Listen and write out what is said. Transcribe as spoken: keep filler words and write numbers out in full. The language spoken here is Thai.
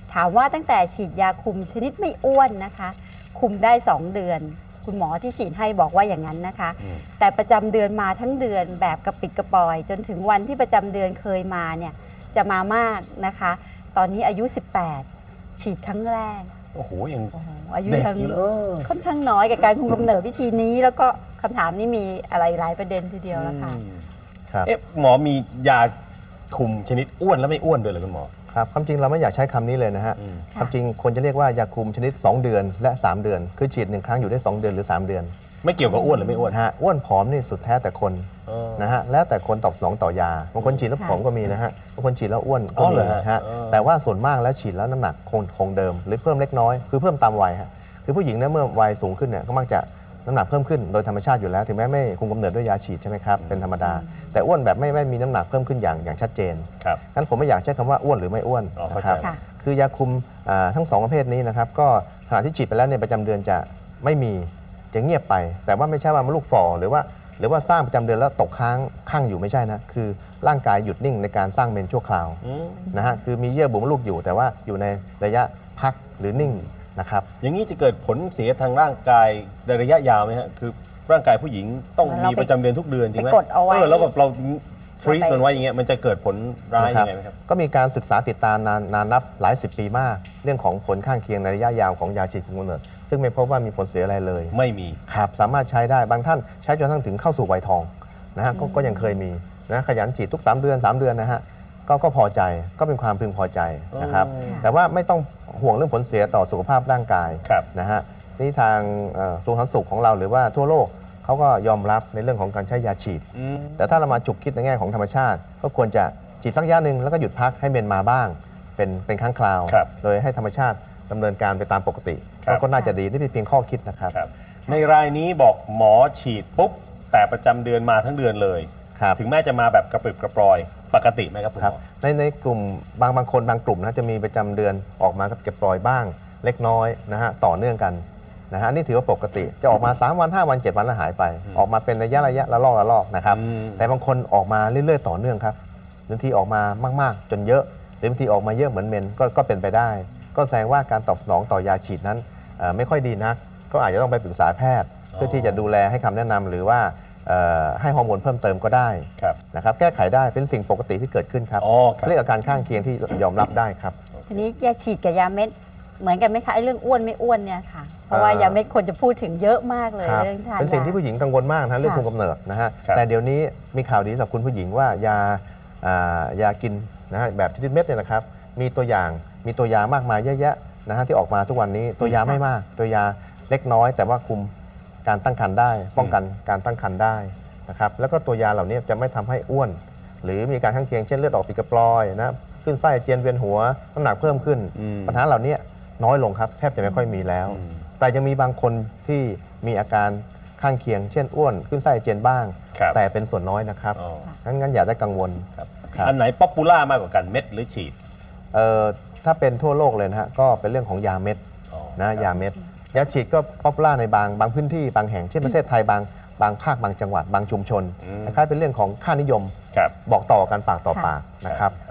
ถามว่าตั้งแต่ฉีดยาคุมชนิดไม่อ้วนนะคะคุมได้สองเดือนคุณหมอที่ฉีดให้บอกว่าอย่างนั้นนะคะแต่ประจำเดือนมาทั้งเดือนแบบกระปิดกระปอยจนถึงวันที่ประจำเดือนเคยมาเนี่ยจะมามากนะคะตอนนี้อายุสิบแปดฉีดครั้งแรกโอ้โหยังอายุยังค่อนข้างน้อยกับการคุมกำเนิดวิธีนี้แล้วก็คำถามนี้มีอะไรหลายประเด็นทีเดียวแล้วค่ะเอ๊ะหมอมียาคุมชนิดอ้วนและไม่อ้วนด้วยเหรอคุณหมอครับความจริงเราไม่อยากใช้คำนี้เลยนะฮะความจริงควรจะเรียกว่ายาคุมชนิดสองเดือนและสามเดือนคือฉีดหนึ่งครั้งอยู่ได้สองเดือนหรือสามเดือนไม่เกี่ยวกับอ้วนหรือไม่อ้วนฮะอ้วนผอมนี่สุดแท้แต่คนนะฮะแล้วแต่คนตอบสนองต่อยาบางคนฉีดแล้วผอมก็มีนะฮะบางคนฉีดแล้วอ้วนก็มีฮะแต่ว่าส่วนมากแล้วฉีดแล้วน้ำหนักคงคงเดิมหรือเพิ่มเล็กน้อยคือเพิ่มตามวัยฮะคือผู้หญิงเนี่ยเมื่อวัยสูงขึ้นเนี่ยก็มักจะน้ำหนักเพิ่มขึ้นโดยธรรมชาติอยู่แล้วถึงแม้ไม่คุมกำเนิดด้วยยาฉีดใช่ไหมครับเป็นธรรมดาแต่อ้วนแบบไม่ไม่มีน้ำหนักเพิ่มขึ้นอย่างอย่างชัดเจนงั้นผมไม่อยากใช้คำว่าอ้วนหรือไม่อ้วนนะครับคือยาคุมทั้งสองประเภทนี้นะครับก็ขณะที่ฉีดไปแล้วในประจำเดือนจะไม่มีจะเงียบไปแต่ว่าไม่ใช่ว่ามันลูกฝ่อหรือว่าหรือว่าสร้างประจำเดือนแล้วตกค้างข้างอยู่ไม่ใช่นะคือร่างกายหยุดนิ่งในการสร้างเมนชั่วคราวนะฮะคือมีเยื่อบุมดลูกอยู่แต่ว่าอยู่ในระยะพักหรือนิ่งนะครับอย่างนี้จะเกิดผลเสียทางร่างกายในระยะยาวไหมฮะคือร่างกายผู้หญิงต้องมีประจำเดือนทุกเดือนจริงไหมเออแล้วแบบเราฟรีซมันไว้อย่างเงี้ยมันจะเกิดผลร้ายยังไงไหมครับก็มีการศึกษาติดตามนานนานนับหลายสิบปีมากเรื่องของผลข้างเคียงในระยะยาวของยาฉีดคุมกำเนิดซึ่งไม่พบว่ามีผลเสียอะไรเลยไม่มีครับสามารถใช้ได้บางท่านใช้จนทั้งถึงเข้าสู่วัยทองนะฮะ ก, ก็ยังเคยมีนะขยันฉีดทุกสามเดือนสามเดือนนะฮะก็ก็พอใจก็เป็นความพึงพอใจนะครับแต่ว่าไม่ต้องห่วงเรื่องผลเสียต่อสุขภาพร่างกายนะฮะนี่ทางสูงสันสุขของเราหรือว่าทั่วโลกเขาก็ยอมรับในเรื่องของการใช้ยาฉีดแต่ถ้าเรามาฉุกคิดในแง่ของธรรมชาติก็ควรจะฉีดสักระยะหนึ่งแล้วก็หยุดพักให้เมนมาบ้างเป็นเป็นครั้งคราวโดยให้ธรรมชาติดำเนินการไปตามปกติก็น่าจะดีนี่เป็นเพียงข้อคิดนะครับในรายนี้บอกหมอฉีดปุ๊บแต่ประจำเดือนมาทั้งเดือนเลยถึงแม้จะมาแบบกระปริบกระปรอยปกติไหมครับคุณหมอในในกลุ่มบางบางคนบางกลุ่มนะจะมีประจำเดือนออกมากับกระปรอยบ้างเล็กน้อยนะฮะต่อเนื่องกันนะฮะนี่ถือว่าปกติจะออกมาสามวันห้าวันเจ็ดวันแล้วหายไปออกมาเป็นระยะระยะละลอกละลอกนะครับแต่บางคนออกมาเรื่อยๆต่อเนื่องครับบางทีออกมามากๆจนเยอะหรือบางทีออกมาเยอะเหมือนเมนก็ก็เป็นไปได้ก็แสดงว่าการตอบสนองต่อยาฉีดนั้นไม่ค่อยดีนักก็อาจจะต้องไปปรึกษาแพทย์เพื่อที่จะดูแลให้คำแนะนำหรือว่าให้ฮอร์โมนเพิ่มเติมก็ได้นะครับแก้ไขได้เป็นสิ่งปกติที่เกิดขึ้นครับเรียกอาการข้างเคียงที่ยอมรับได้ครับทีนี้ยาฉีดกับยาเม็ดเหมือนกันไหมคะไอ้เรื่องอ้วนไม่อ้วนเนี่ยค่ะเพราะว่ายาเม็ดคนจะพูดถึงเยอะมากเลยเรื่องทานเป็นสิ่งที่ผู้หญิงกังวลมากนะเรื่องคุมกำเนิดนะฮะแต่เดี๋ยวนี้มีข่าวดีสำหรับคุณผู้หญิงว่ายายากินนะฮะแบบชนิดเม็ดเนี่ยนะครับมีตัวอย่างมีตัวยามากมายเยอะแยะนะฮะที่ออกมาทุกวันนี้ตัวยาไม่มากตัวยาเล็กน้อยแต่ว่าคุมการตั้งครรภ์ได้ป้องกันการตั้งครรภ์ได้นะครับแล้วก็ตัวยาเหล่านี้จะไม่ทำให้อ้วนหรือมีการข้างเคียงเช่นเลือดออกปีกระปรอยนะขึ้นไส้อาเจียนเวียนหัวน้ำหนักเพิ่มขึ้นปัญหาเหล่านี้น้อยลงครับแทบจะไม่ค่อยมีแล้วแต่ยังมีบางคนที่มีอาการข้างเคียงเช่นอ้วนขึ้นไส้อาเจียนบ้างแต่เป็นส่วนน้อยนะครับงั้นงั้นอย่าได้กังวลอันไหนป๊อปปูล่ามากกว่ากันเม็ดหรือฉีดถ้าเป็นทั่วโลกเลยนะฮะก็เป็นเรื่องของยาเม็ดนะยาเม็ดยาฉีดก็ป๊อปปูล่าในบางบางพื้นที่บางแห่งเช่นประเทศไทยบางบางภาคบางจังหวัดบางชุมชนคล้ายเป็นเรื่องของค่านิยมบอกต่อกันปากต่อปากนะครับ